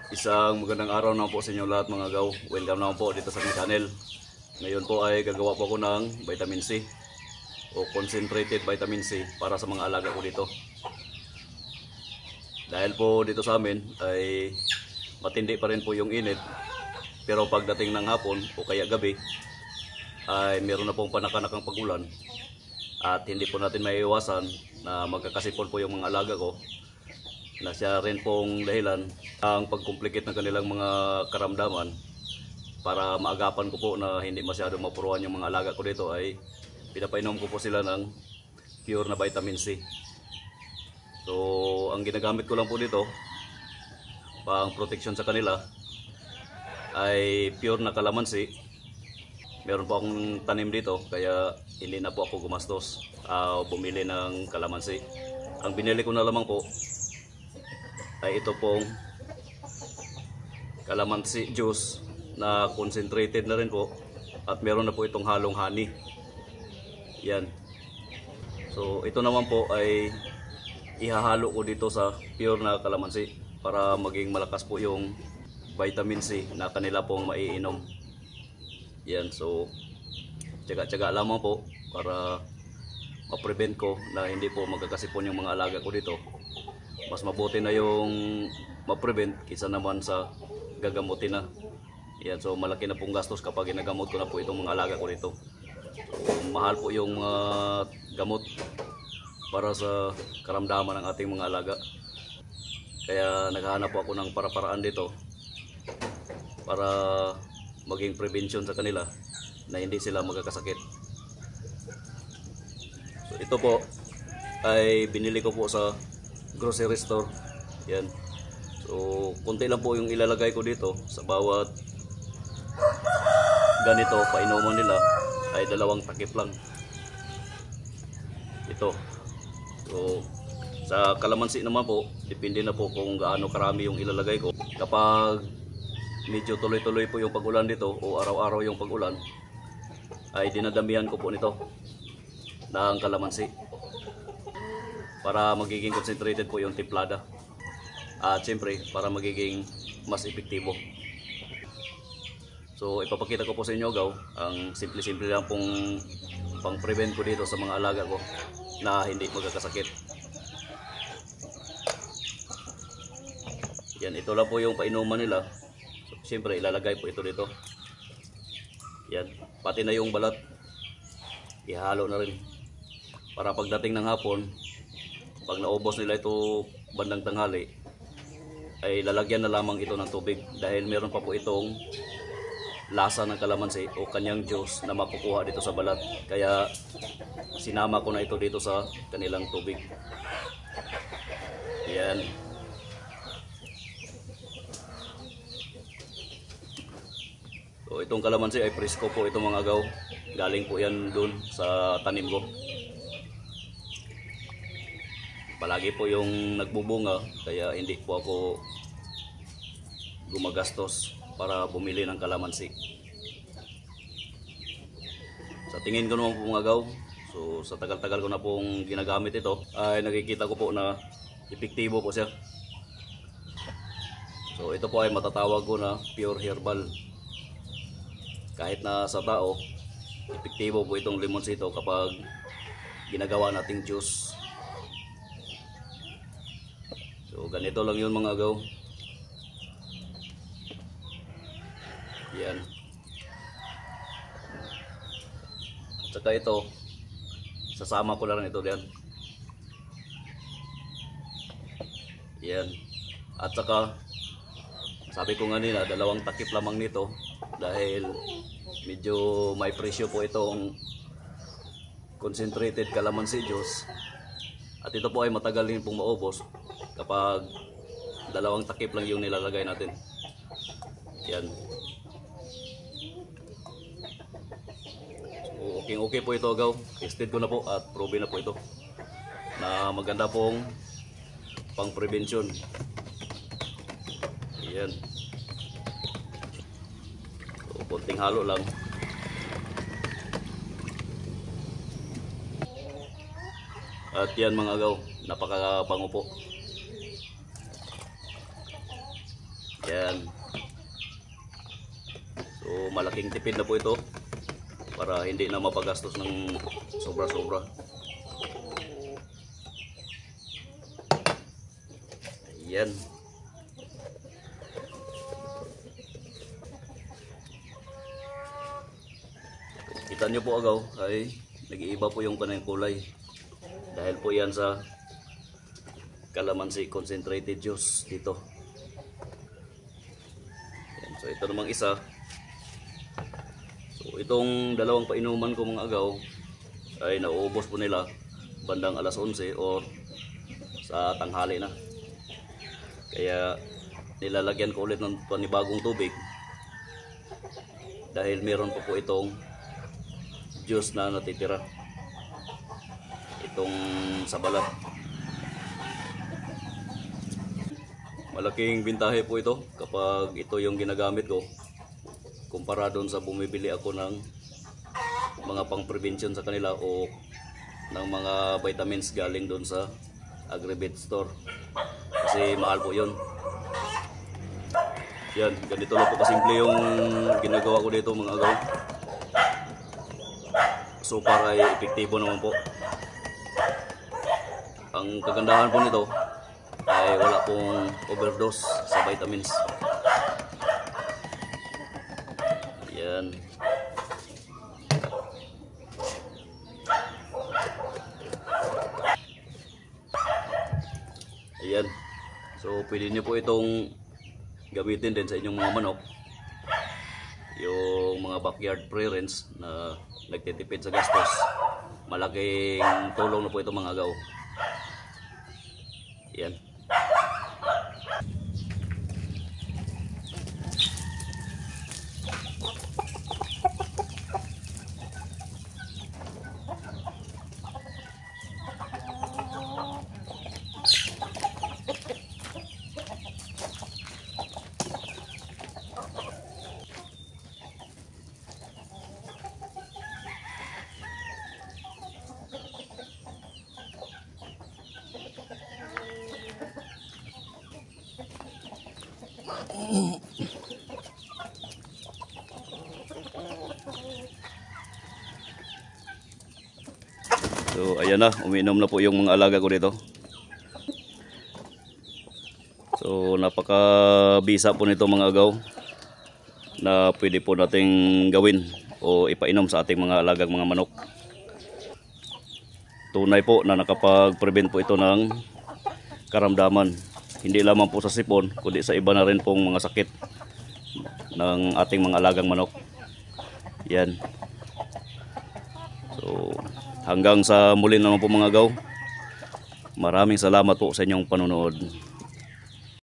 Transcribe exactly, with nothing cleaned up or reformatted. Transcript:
Isang magandang araw naman po sa inyo lahat mga agaw. Welcome naman po dito sa aking channel. Ngayon po ay gagawa po ako ng vitamin C o concentrated vitamin C para sa mga alaga ko dito. Dahil po dito sa amin ay matindi pa rin po yung init, pero pagdating ng hapon o kaya gabi ay meron na pong panakanakang pag-ulan at hindi po natin maiiwasan na magkakasipon po yung mga alaga ko, na siya rin pong dahilan ang pag-complicate ng kanilang mga karamdaman. Para maagapan ko po na hindi masyadong mapuruan yung mga alaga ko dito ay pinapainom ko po sila ng pure na vitamin C. So ang ginagamit ko lang po dito pang protection sa kanila ay pure na kalamansi. Meron po akong tanim dito kaya hindi na po ako gumastos uh, bumili ng kalamansi. Ang binili ko na lamang po ay ito pong kalamansi juice na concentrated na rin po, at meron na po itong halong honey. Yan. So ito naman po ay ihahalo ko dito sa pure na kalamansi para maging malakas po yung vitamin C na kanila pong maiinom. Yan. So tsaga-tsaga lamang po para ma-prevent ko na hindi po magkakasipon yung mga alaga ko dito. Mas mabuti na yung ma-prevent kaysa naman sa gagamutin na. Yan, so malaki na pong gastos kapag ginagamot ko na po itong mga alaga ko dito. So mahal po yung mga uh, gamot para sa karamdaman ng ating mga alaga. Kaya naghahanap po ako ng para-paraan dito para maging prevention sa kanila na hindi sila magkakasakit. So ito po ay binili ko po sa grocery store. Yan. So konti lang po yung ilalagay ko dito sa bawat ganito painuman nila, ay dalawang takip lang ito. So sa kalamansi naman po, depende na po kung gaano karami yung ilalagay ko. Kapag medyo tuloy-tuloy po yung pag-ulan dito o araw-araw yung pag-ulan, ay dinadamihan ko po nito ng kalamansi para magiging concentrated po yung timplada, at siyempre para magiging mas epektibo. So ipapakita ko po sa inyo gaw ang simple-simple lang pong pang-prevent ko dito sa mga alaga ko na hindi magkakasakit. Yan, ito lang po yung painuman nila. So, siyempre ilalagay po ito dito. Yan, pati na yung balat ihalo na rin para pagdating ng hapon, pag naubos nila ito bandang tanghali, ay lalagyan na lamang ito ng tubig dahil meron pa po itong lasa ng kalamansi o kanyang juice na makukuha dito sa balat. Kaya sinama ko na ito dito sa kanilang tubig. Yan. So itong kalamansi ay presko po itong mga agaw. Galing po yan dun sa tanim ko. Palagi po yung nagbubunga, kaya hindi po ako gumagastos para bumili ng kalamansi. Sa tingin ko naman po mga agaw, so sa tagal-tagal ko na pong ginagamit ito, ay nakikita ko po na epektibo po siya. So ito po ay matatawag ko na pure herbal. Kahit na sa tao, epektibo po itong limonsito kapag ginagawa nating juice. So ganito lang yun mga agaw. Yan. Saka ito, sasama ko lang ito diyan. Yan. At saka sabi ko nga nila, dalawang takip lamang nito dahil medyo may presyo po itong concentrated calamansi juice. At ito po ay matagal din pong maubos kapag dalawang takip lang yung nilalagay natin. Yan. So okay okay po ito agaw. Tested ko na po at proven na po ito na maganda pong pang prevention. Yan. So konting halo lang. At yan mga agaw, napakabango po. Yan. So malaking tipid na po ito para hindi na mapagastos ng sobra-sobra. Yan. Kita nyo po agaw ay nag-iiba po yung kanang kulay dahil po yan sa calamansi concentrated juice dito. Yan. So ito namang isa. So itong dalawang painuman ko mga agaw ay nauubos po nila bandang alas onse o sa tanghali na. Kaya nilalagyan ko ulit ng panibagong tubig dahil meron po po itong juice na natitira itong sa balat. Malaking bintahe po ito kapag ito yung ginagamit ko kumpara doon sa bumibili ako ng mga pang prevention sa kanila o ng mga vitamins galing doon sa Agrivet store kasi mahal po yun. Yan, ganito lang po kasimple yung ginagawa ko dito mga agaw. So para ay epektibo naman po. Ang kagandahan po nito ay wala pong overdose sa vitamins. Yan. Ayan. So pwede nyo po itong gamitin din sa inyong mga manok. Yung mga backyard pre-range na nagtitipid sa gastos, malaking tulong na po ito mga agaw. Yan. So ayan na, umiinom na po yung mga alaga ko dito. So napakabisa po nito mga agaw na pwede po nating gawin o ipainom sa ating mga alagang mga manok. Tunay po na nakapag-prevent po ito ng karamdaman. Hindi lamang po sa sipon, kundi sa iba na rin pong mga sakit ng ating mga alagang manok. Yan. So hanggang sa muli naman po mga agaw. Maraming salamat po sa inyong panonood.